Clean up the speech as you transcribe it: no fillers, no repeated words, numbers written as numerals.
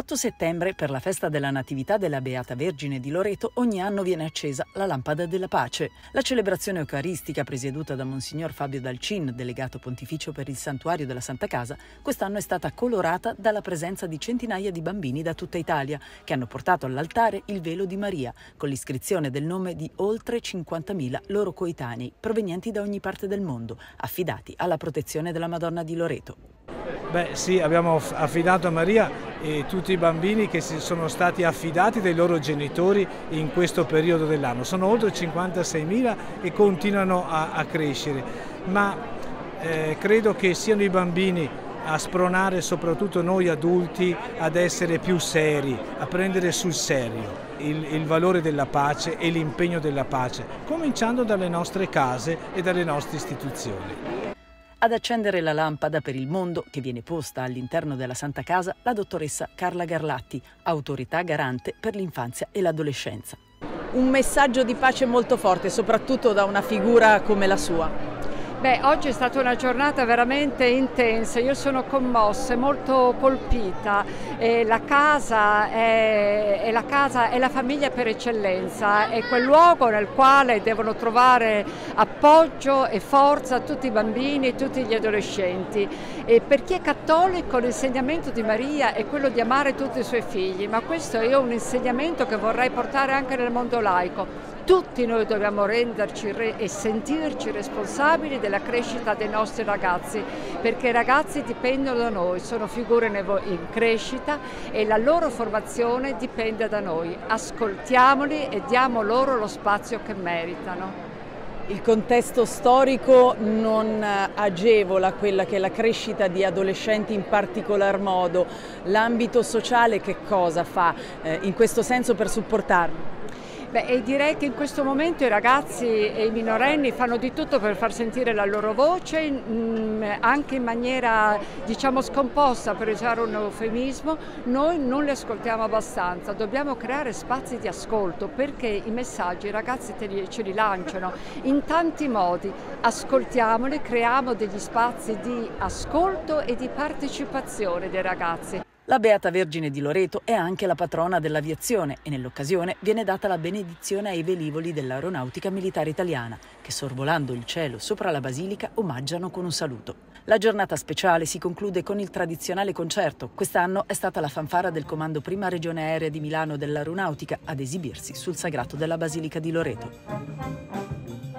l'8 settembre, per la festa della Natività della Beata Vergine di Loreto, ogni anno viene accesa la lampada della pace. La celebrazione eucaristica, presieduta da Monsignor Fabio Dalcin, delegato pontificio per il Santuario della Santa Casa, quest'anno è stata colorata dalla presenza di centinaia di bambini da tutta Italia, che hanno portato all'altare il velo di Maria, con l'iscrizione del nome di oltre 50.000 loro coetanei, provenienti da ogni parte del mondo, affidati alla protezione della Madonna di Loreto. Sì, abbiamo affidato a Maria tutti i bambini che si sono stati affidati dai loro genitori in questo periodo dell'anno. Sono oltre 56.000 e continuano a crescere, ma credo che siano i bambini a spronare soprattutto noi adulti ad essere più seri, a prendere sul serio il valore della pace e l'impegno della pace, cominciando dalle nostre case e dalle nostre istituzioni. Ad accendere la lampada per il mondo, che viene posta all'interno della Santa Casa, la dottoressa Carla Garlatti, autorità garante per l'infanzia e l'adolescenza. Un messaggio di pace molto forte, soprattutto da una figura come la sua. Oggi è stata una giornata veramente intensa, io sono commossa, molto colpita. La casa è la famiglia per eccellenza, è quel luogo nel quale devono trovare appoggio e forza tutti i bambini e tutti gli adolescenti. E per chi è cattolico l'insegnamento di Maria è quello di amare tutti i suoi figli, ma questo è un insegnamento che vorrei portare anche nel mondo laico. Tutti noi dobbiamo renderci e sentirci responsabili della crescita dei nostri ragazzi, perché i ragazzi dipendono da noi, sono figure in crescita e la loro formazione dipende da noi. Ascoltiamoli e diamo loro lo spazio che meritano. Il contesto storico non agevola quella che è la crescita di adolescenti in particolar modo. L'ambito sociale che cosa fa in questo senso per supportarli? Direi che in questo momento i ragazzi e i minorenni fanno di tutto per far sentire la loro voce, anche in maniera scomposta, per usare un eufemismo. Noi non li ascoltiamo abbastanza, dobbiamo creare spazi di ascolto, perché i messaggi i ragazzi ce li lanciano in tanti modi. Ascoltiamoli, creiamo degli spazi di ascolto e di partecipazione dei ragazzi. La Beata Vergine di Loreto è anche la patrona dell'aviazione e nell'occasione viene data la benedizione ai velivoli dell'Aeronautica Militare Italiana, che sorvolando il cielo sopra la basilica omaggiano con un saluto. La giornata speciale si conclude con il tradizionale concerto. Quest'anno è stata la fanfara del Comando Prima Regione Aerea di Milano dell'Aeronautica ad esibirsi sul sagrato della Basilica di Loreto.